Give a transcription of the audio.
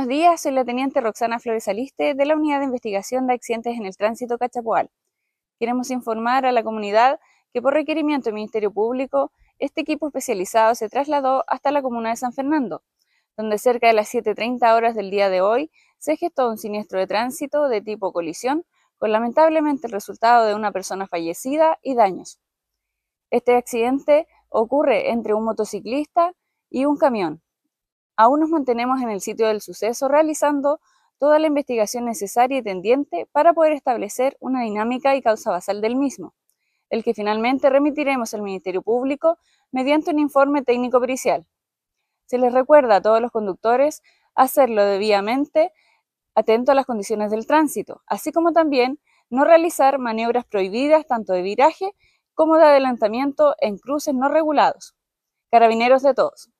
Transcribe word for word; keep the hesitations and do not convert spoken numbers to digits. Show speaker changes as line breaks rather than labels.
Buenos días, soy la teniente Roxana Flores Aliste de la Unidad de Investigación de Accidentes en el Tránsito Cachapoal. Queremos informar a la comunidad que por requerimiento del Ministerio Público, este equipo especializado se trasladó hasta la comuna de San Fernando, donde cerca de las siete treinta horas del día de hoy se gestó un siniestro de tránsito de tipo colisión, con lamentablemente el resultado de una persona fallecida y daños. Este accidente ocurre entre un motociclista y un camión. Aún nos mantenemos en el sitio del suceso realizando toda la investigación necesaria y tendiente para poder establecer una dinámica y causa basal del mismo, el que finalmente remitiremos al Ministerio Público mediante un informe técnico pericial. Se les recuerda a todos los conductores hacerlo debidamente atento a las condiciones del tránsito, así como también no realizar maniobras prohibidas tanto de viraje como de adelantamiento en cruces no regulados. Carabineros de todos.